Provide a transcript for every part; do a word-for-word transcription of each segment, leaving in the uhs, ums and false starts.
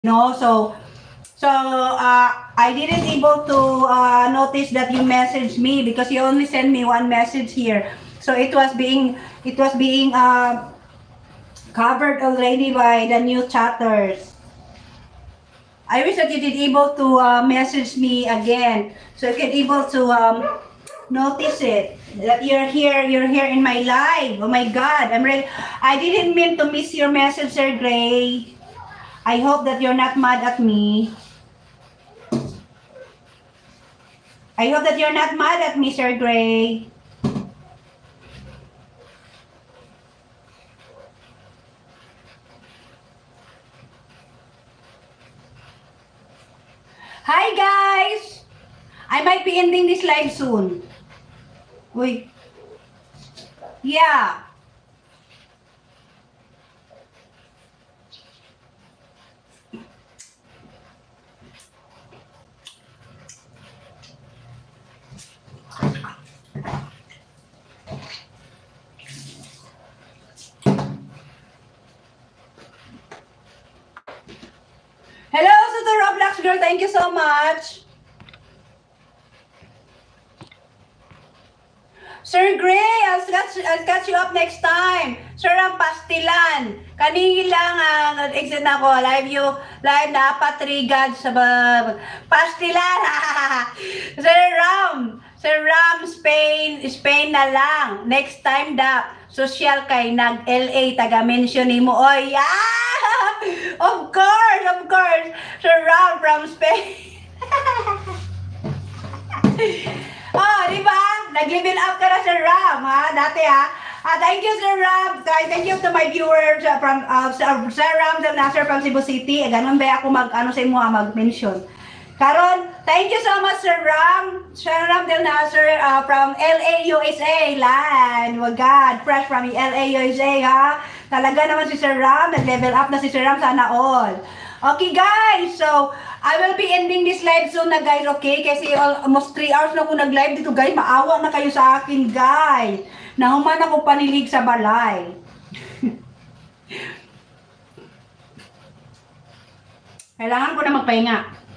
No, so so uh, I didn't able to uh, notice that you messaged me because you only sent me one message here. So it was being it was being uh, covered already by the new chatters. I wish that you did able to uh, message me again so you can able to um, notice it that you're here you're here in my live. Oh my God, I'm ready. I didn't mean to miss your message, Sir Gray. I hope that you're not mad at me. I hope that you're not mad at me, Sir Gray. Hi, guys! I might be ending this live soon. Wait. Yeah. Hello to the Roblox girl. Thank you so much. Sir Gray, I'll catch, I'll catch you up next time. Sir, ang pastilan. Kanina lang ang uh, exit na ko. Live you, live na patrigad sa uh, pastilan. Sir Ram, Sir Ram, Spain, Spain na lang. Next time da, social kay nag-L A, taga-mention ni mo. Oy, yeah! Of course, of course. Sir Ram from Spain. Oh, di ba? Nag-level up ka na, Sir Ram, ha? Dati, ha? Ah, thank you, Sir Ram. Thank you to my viewers uh, from uh, Sir Ram Del Nasser from Cebu City. Eh, ganun ba ako mag, ano sa mo, mag-mention. Karon, thank you so much, Sir Ram. Sir Ram Del Nasser uh, from L A, U S A, land. Oh, God, fresh from L A, U S A, ha? Talaga naman si Sir Ram. Nag-level up na si Sir Ram, sana all. Okay, guys, so, I will be ending this live soon na, guys, okay? Kasi almost three hours na ako nag-live dito, guys. Maawa na kayo sa akin, guys. Nahuman ako panilig sa balay. Kailangan ko na magpahinga.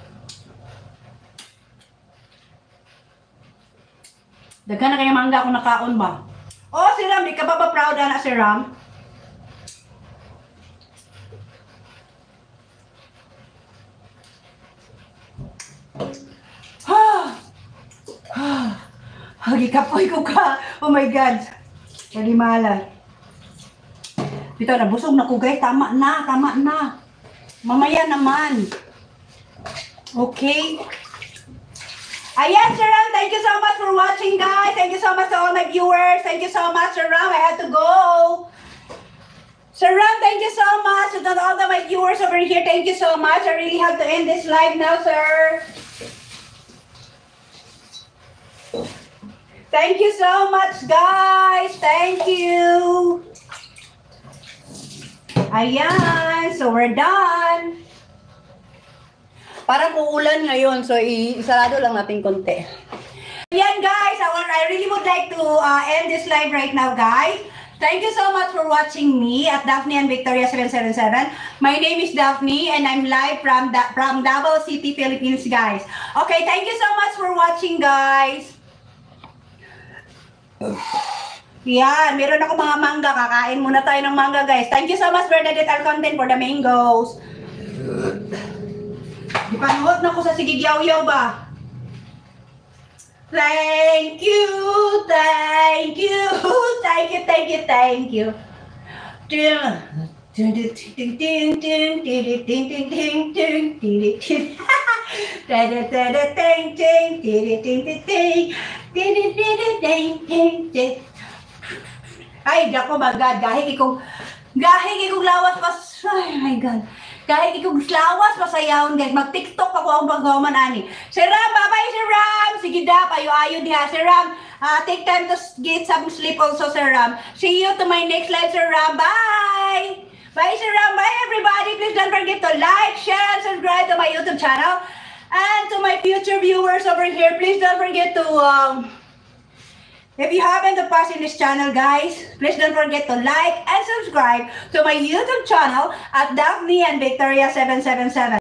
Daghan na kayo mangga kung nakaon ba? Oh, si Ram, di ka ba ba proud na si Ram? Hagi kapoy ko ka. Oh my God. Kalimala. Dito, nabusog na ko, guys. Tama na, tama na. Mamaya naman. Okay. Ayan, Sir Ram. Thank you so much for watching, guys. Thank you so much to all my viewers. Thank you so much, Sir Ram. I had to go. Sir Ram, thank you so much. To all of my viewers over here, thank you so much. I really have to end this live now, sir. Thank you so much, guys. Thank you. Ayan. So, we're done. Parang uulan ngayon. So, isarado lang natin konti. Ayan, guys. I, want, I really would like to uh, end this live right now, guys. Thank you so much for watching me at Daphne and Victoria seven seven seven. My name is Daphne and I'm live from, da from Davao City, Philippines, guys. Okay, thank you so much for watching, guys. Yan, meron ako mga mangga. Kakain muna tayo ng mangga, guys. Thank you so much, Bernadette Alconten, for the mangoes. Di panood na ko sa Sigigyaw-yaw ba? Thank you, thank you, thank you, thank you, thank you. Ay, dako magad, gahig ikong, gahig ikong lawas pas, ay my God. Gahig ikong lawas pasayahon, guys. Mag-tiktok ako ang paggawaman ani. Sir Ram, bye-bye, Sir Ram. Sige da, payo-ayo diha. Sir Ram, uh, take time to get some sleep also, Sir Ram. See you to my next live, Sir Ram. Bye! Bye, Sir Ram. Bye, everybody. Please don't forget to like, share, and subscribe to my YouTube channel. And to my future viewers over here, please don't forget to, um, if you haven't to pass in this channel, guys, please don't forget to like and subscribe to my YouTube channel at Daphne and Victoria seven seven seven.